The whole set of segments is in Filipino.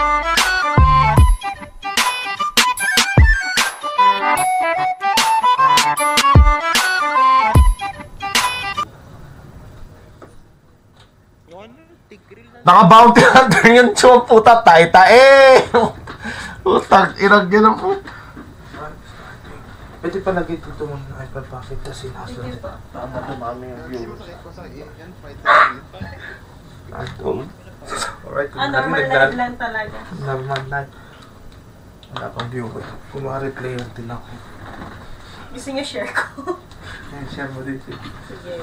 Naka-bounty hunter yun, chum, puta, tae-tae! Putang, irag yun ang puta. Pwede pa lagi dito mong iPad pocket kasi nasa tama tumami yung view. Alright, normal life lang talaga. Normal life. Wala pang view ko. Kumari player din ako. Gusto niyo share ko? Share mo din siya. Sige.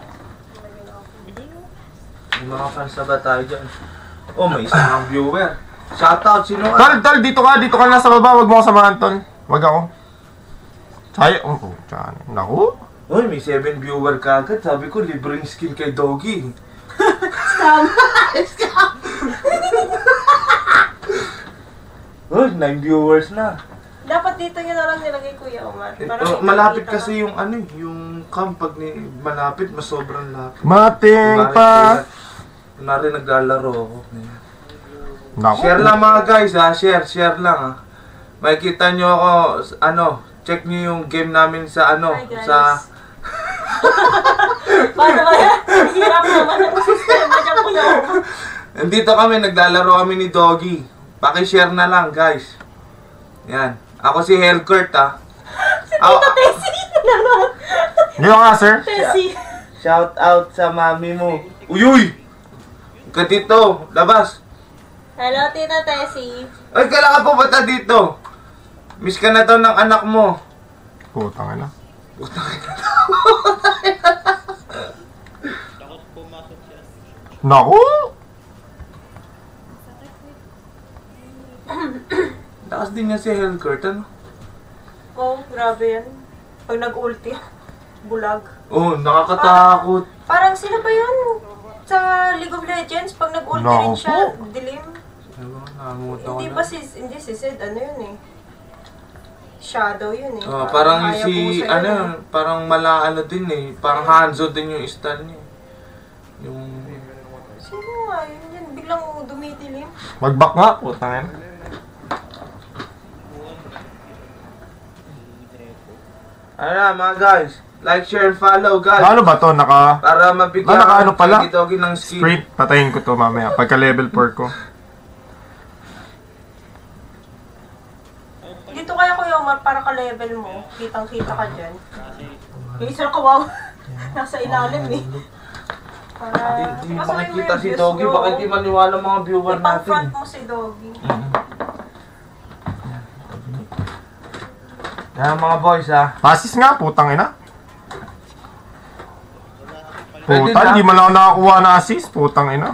Yung mga fans na ba tayo dyan? Oh, may isang viewer. Shoutout, sino ka? Tol, dito ka na sa baba, wag mo ako samahan, tol. Wag ako. Say, tiyan. Naku. Uy, may 7 viewer ka agad. Sabi ko, libreng skin kay Doggy. Scam! Scam! Uy, 9 viewers na. Dapat dito nyo na lang nilagay Kuya Omar. Malapit kasi yung ano yung camp pag malapit, mas sobrang lapit. Mating pa. Kunwari naglalaro ako. Naku. Share lang mga guys ha, share lang ha. Makikita nyo ako, check nyo yung game namin sa Hi, guys. sa... Paano ba yan? Hirap naman ang sistema dyan Kuya Omar. Nandito kami, naglalaro kami ni Doggy. Paki-share na lang guys. Yan. Ako si Hellcourt ha. Si Tita Tessie naman. Hindi nga, sir. Tessie. Shout out sa mami mo. Uyuy! Ka dito, labas. Hello Tita Tessie. Ay, kailangan po bata dito. Miss ka na daw ng anak mo. Putang ina. Naku! Lakas din niya si Hellcourt, ano? Oh, grabe yan. Pag nag-ulti, bulag. Oh, nakakatakot. Parang sino ba yun? Sa League of Legends, pag nag-ulti rin siya, dilim. Hindi ba si Sid, ano yun eh? Shadow yun eh. Oh, parang Hayabusa si, yun ano, eh. parang malaano din eh. Parang Hanzo din yung style niya. Yung... Sino nga yun? Yan, biglang dumidilim. Mag-back nga, putang ina. Ano na mga guys? Like, share, and follow guys. Ano ba to? Para mabigyan naka-ano pala? Doggy ng skin. Sprint. Patayin ko to mamaya. Pagka level 4 ko. Dito kaya Kuya Omar, para ka-level mo. Kitang-kita ka dyan. Yung isa ka, wow. Nasa ilalim eh. Para... Di makikita si Doggy. Bakit di maniwala mga viewer natin? Ipang-front mo si Doggy. Yan mga boys ha. Pasis nga, putang ina. Pwede Puta, na. hindi man ako nakakuha na assist. Putang ina.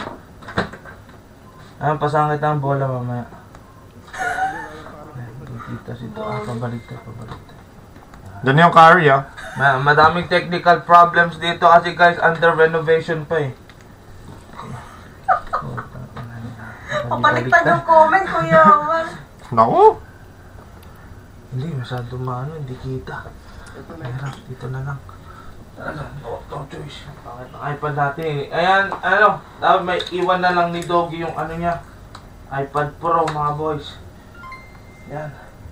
Pasangit ang bola mamaya. Kita si Doggy. Pabalik. Diyan yung carry ah. Madaming technical problems dito kasi guys, under renovation pa eh. Papaliktad yung comment, Kuya Omar. Naku. Hindi, masyado hindi kita. Hirap, dito na lang. No choice. Bakit ang iPad natin eh. Ayan, dapat may iwan na lang ni Doggy yung niya. iPad Pro mga boys. Yan.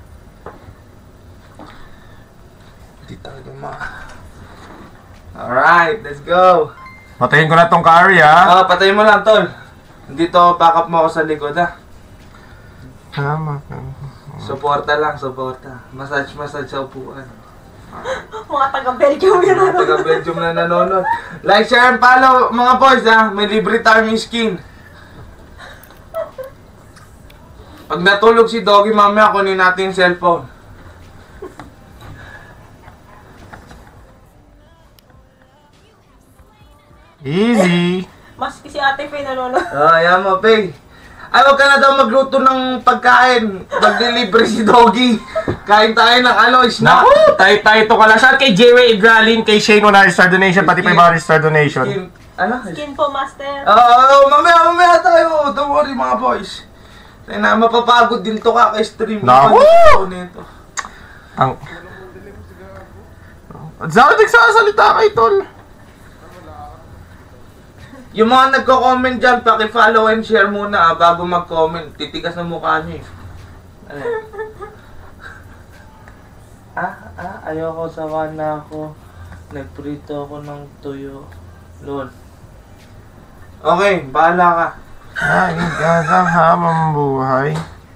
Hindi talaga Alright, let's go. Patayin ko na tong carry ah. Patayin mo lang tol. Dito, backup mo ako sa likod ha. Tama. Suporta lang. Massage sa upuan. Mga taga-Belgium yun. Mga taga-Belgium na nanonood. Like, share, and follow mga boys ha. May libre tayong skin. Pag natulog si Doggy mamaya, kunin natin yung cellphone. Easy. Maski si Ate Faye nanonood. Ayan mo, Pay. Ay, wag ka na daw magluto ng pagkain. Mag-delivery si Doggy. Kain tayo ng snack. Naku, tayo to ka lang. Shout kay J-Way Igralin, kay Shane Onaris Star Donation, pati pa yung Star Donation. Skin po, Master. Mamaya tayo. Don't worry mga boys. Na mapapagod din to kaka-stream. Naku! Nito. Ang... Saan nagsasalita kay Tol? Yung mga nagko-comment dyan, paki-follow and share muna bago mag-comment. Titigas na mukha niyo eh. Ayoko, sawa na ako. Nagprito ako ng tuyo. Lol. Okay, bahala ka. Ay, gagang hamang buhay.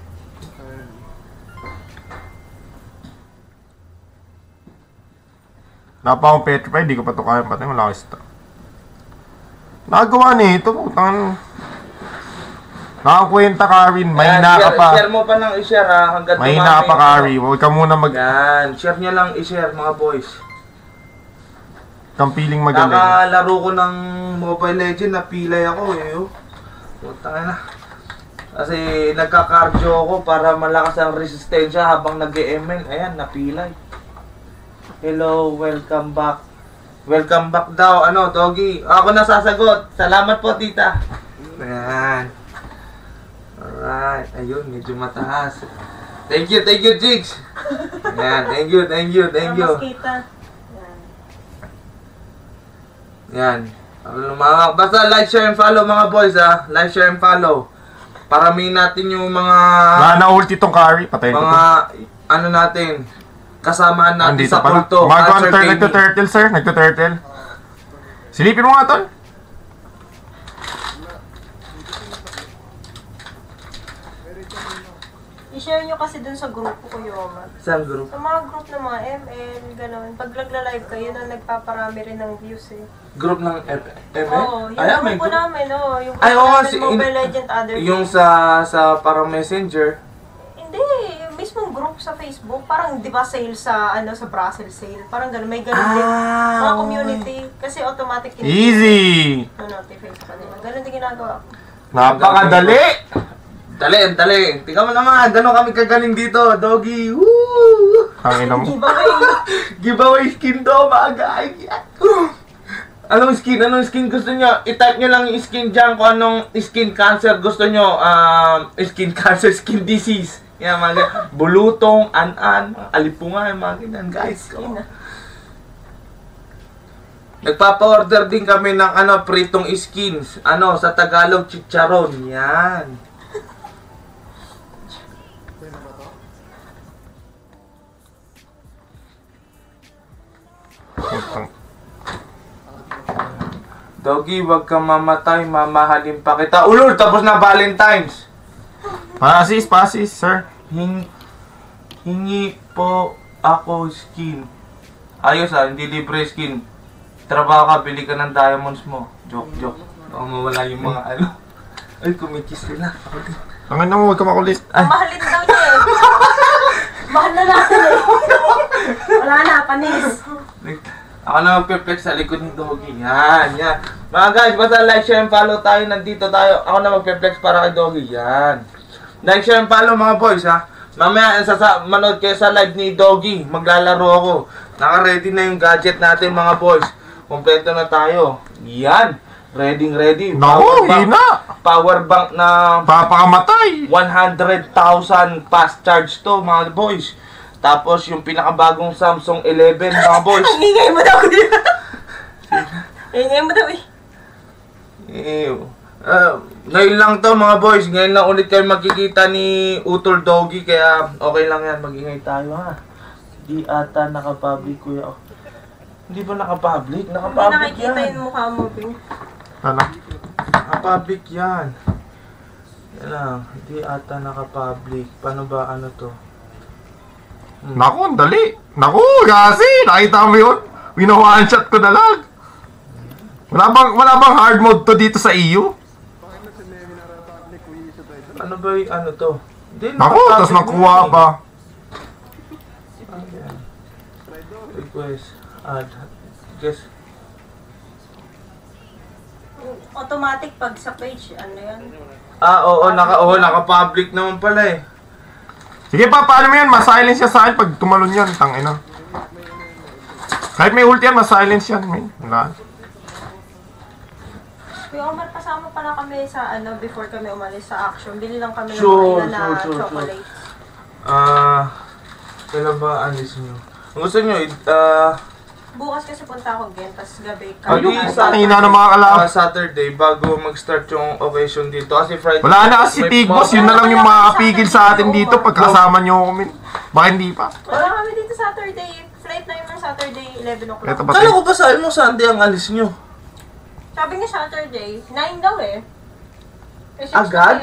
Napa akong petrified, di ko pa ito kaya pati wala akong stock. Nakagawa nito, putang. Nakakwenta, Karin. Mahina ka pa. Share mo pa ng i-share ha. Hanggang Mahina ka pa, Karin. Huwag ka muna Yan. Share nyo lang i-share mga boys. kang piling magaling. Nakalaro ko ng Mobile Legend, napilay ako eh. Putang na. Kasi nagka-cardio ako para malakas ang resistensya habang nag-ML. Ayan, napilay. Hello, welcome back. Welcome back daw, Doggy. Ako na sasagot. Salamat po, tita. Ayan. Alright. Ayun, medyo mataas. Thank you, Jigs. Ayan, thank you. Mas kita. Yan. Basta like, share, and follow mga boys ha. Like, share, and follow. Paramihin natin yung mga... Na-ulti tong carry. Patayin ko to. Mga, natin. Kasamaan natin Andito sa pala. kulto. Nagto-turtle, sir. Nagto-turtle. Silipin mo nga, tol. I-share nyo kasi dun sa grupo ko yung Saan group? sa mga group ng mga ML, gano'n. Pag nagla-live kayo, na nagpaparami rin ng views eh. Group ng ML? Oo, yung may grupo group. namin, yung Ay, group oo, namin, Mobile Legend, other Yung games. sa parang messenger. Hindi, yung mismong group sa Facebook, parang di ba sale sa, sa Brussels sale, parang gano'n, may gano'n din. Mga community, kasi automatic Easy! notify sa kanila. Gano'n din ginagawa ko. Napakadali! Dali. Tingnan mo naman, gano'n kami kagaling dito, Doggy. Woo! Tangina mo. Giveaway! Giveaway skin daw, mga guys. Anong skin gusto nyo? I-type nyo lang yung skin dyan kung anong skin cancer gusto nyo. Skin cancer, skin disease. Yan, mga guys. Bulutong, an-an, alipungan, mga ganyan, guys. Nagpapa-order din kami ng pritong skins. Sa Tagalog, chicharon. Yan. Doggy, wag kang mamatay, mamahalin pa kita. Ulol, tapos na Valentine's. Pasis, sir. Hingi po ako skin. Ayos hindi libre skin. Trabaho ka, bili ka ng diamonds mo. Joke. Baka mawala yung mga Ay, kumikis sila. Tangin na mo, huwag ka makulit. Ang mahalin daw niya eh. Mahal na natin eh. Wala na, panis. Ako na magpe-flex sa likod ni Doggy. Yan. Mga guys, basta like, share, and follow tayo. Nandito tayo. Ako na magpe-flex para kay Doggy. Yan. Like, share, and follow mga boys ha. Mamaya, manood kayo sa live ni Doggy. Maglalaro ako. Naka-ready na yung gadget natin mga boys. Kompleto na tayo. Yan. Ready. Naku, hina! Power bank na Papakamatay! 100,000 fast charge to mga boys. Tapos yung pinakabagong Samsung 11 mga boys. Ang ingay mo daw kuya. Ingay mo daw eh. Ngayon lang to mga boys. Ngayon lang ulit kayo makikita ni Utol Doggy. Kaya okay lang yan. Mag-ingay tayo ha. Di ata naka-public kuya. Hindi ba naka-public? Hindi Naka-public nakikita yan. yung mukha mo, Ping. Ano? Naka-public yan. Yan lang. Hindi ata naka-public. Paano ba to? Naku, ang dali. Naku, kasi, nakita mo yun? Wina-one shot ko na lang. Wala bang hard mode to dito sa EU? Ano ba yung to? Hindi, Naku, tas nakuha pa. Ayan. Request. Add. Guess. Automatic pag sa page, yan? Oo, naka-public naman pala eh. Sige pa, paano mo yan? Mas-silence siya sa akin pag tumalon yan. Tangina. Kahit may ulti yan, mas-silence yan. Wala. Kuya Omar, kasama pala kami sa before kami umalis sa action. Bili lang kami ng Sure. chocolate. Kailan ba alis nyo? Kung gusto nyo, Bukas kasi punta ako again, tapos gabi. Hina ng mga kalaban. Saturday, bago mag-start yung occasion dito. Kasi Friday... Wala na kasi si Tigboss, yun na lang yung makakapigil sa atin dito pagkasama nyo kami. Baka hindi pa. Wala kami dito Saturday. Flight na yun ng Saturday, 11 o'clock. Eto ba Kala ko ba sabi mo Sunday ang alis nyo? Sabi niya Saturday, 9 daw eh. Agad?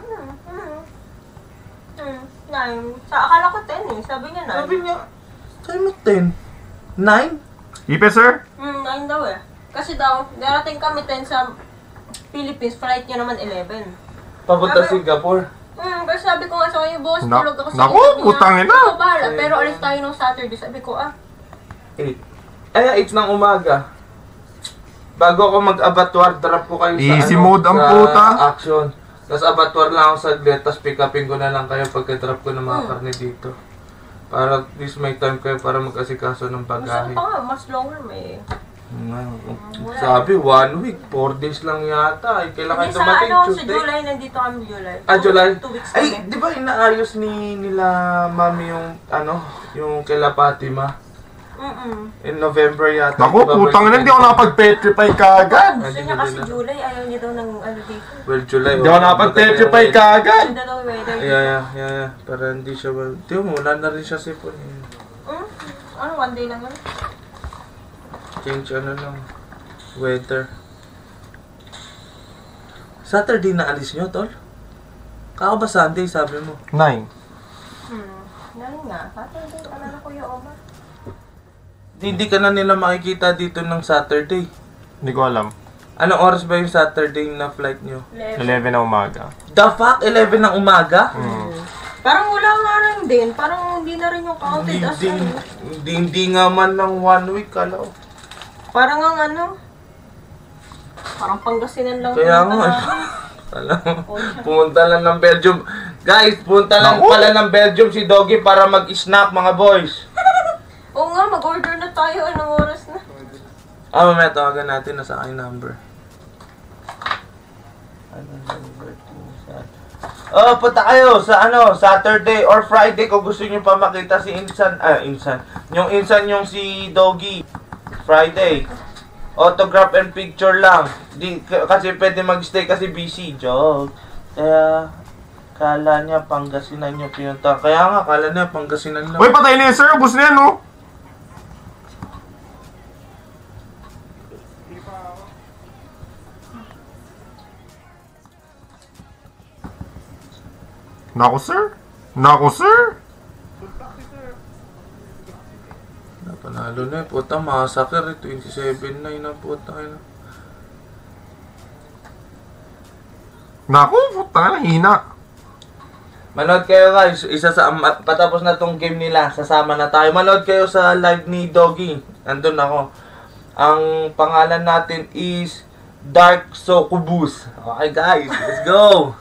9. Akala ko 10 eh. Sabi niya 9. Sabi niya, sabi mo 10? 9? Ipe, sir? 9 daw eh. Kasi daw, darating kami 10 sa Philippines, flight niya naman 11. Papunta Sabi- Singapore. Pero sabi ko nga sa kanya, boss, Na- tulog ako sa naku, sabi niya, putang ina. "Ikaw bahala." Pero alis tayo nung Saturday. Sabi ko, 8. Ay, 8 ng umaga. Bago ako mag-abattoir, drop ko kayo sa Easy mode ang sa puta. action. Tapos abattoir lang ako saglit, tapos pick upin ko na lang kayo pagka-drop ko ng mga karne dito. Para at least may time kayo para mag-asikaso ng gusto pagkain. pa nga, mas longer may. Sabi, 1 week, 4 days lang yata. Ay, kailan kayo Hindi sa dumating? sa Tuesday? July, nandito kami July. July. 2 weeks Ay, kami. di ba inaayos nila mami yung, yung kila Fatima? In November yata. Naku, putang ina, hindi ako nakapag-petrify kaagad. Gusto niya kasi July, ayaw niya daw ng dito. Well, July. Hindi ako nakapag-petrify kaagad. Ganda daw yung weather. Yeah. Para hindi siya Di mo, wala na rin siya sipon. Ano, 1 day lang yun? Change lang. Weather. Saturday na alis nyo, tol? Kako ba Sunday, sabi mo? 9. Ganun nga, Saturday pala na Kuya Omar. Hindi ka na nila makikita dito ng Saturday. Hindi ko alam. Anong oras ba yung Saturday na flight nyo? 11 na umaga. The fuck? 11 ng umaga? Parang wala nga rin din. Parang hindi na rin yung counted as ano. Hindi nga man ng 1 week, kala ko. Parang ang ano. Parang Pangasinan lang. Kaya punta nga. namin. Alam mo, pumunta lang ng Belgium. Guys, punta lang pala ng Belgium si Doggy para mag-snap, mga boys. Oo nga, mag-order na tayo. Anong oras na? Mamaya tawagan natin na sa aking number. Punta kayo sa Saturday or Friday kung gusto niyo pa makita si Insan. Yung Insan yung si Doggy. Friday. Autograph and picture lang. Kasi pwede mag-stay kasi busy. Joke. Kaya, kala niya Pangasinan yung pinunta. Kaya nga, kala niya Pangasinan lang. Uy, patay na yun, sir. Ubus na yan, no? Naku, sir. Naku, sir. Napanalo na eh. Puta, massacre. 27-9 na puta. Naku, puta na, hina. Manood kayo guys. Patapos na tong game nila. Sasama na tayo. Manood kayo sa live ni Doggy. Andun ako. Ang pangalan natin is Dark Sokubus. Okay guys, let's go!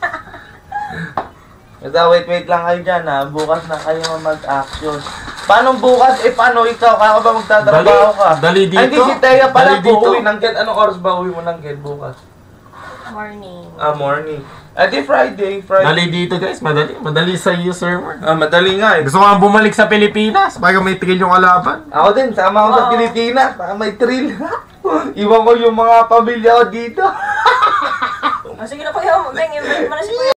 Basta wait lang kayo dyan ha. Bukas na kayo mag-action. Paano bukas? Paano ikaw? Kaya ka ba magtatrabaho ka? Dali dito. Ay, hindi si Teya pala. Dali dito. Uuwi ng Ken. Anong oras ba uwi mo ng Ken bukas? Morning. Morning. Di Friday. Dali dito, guys. Madali. Madali sa iyo, sir. Madali nga eh. Gusto ko nga bumalik sa Pilipinas. Bago may thrill yung kalaban. Ako din, sama ako sa Pilipinas. Para may thrill. Iwan ko yung mga pamilya ko dito. Sige na Kuya Omar. Beng, invite mo na si Kuya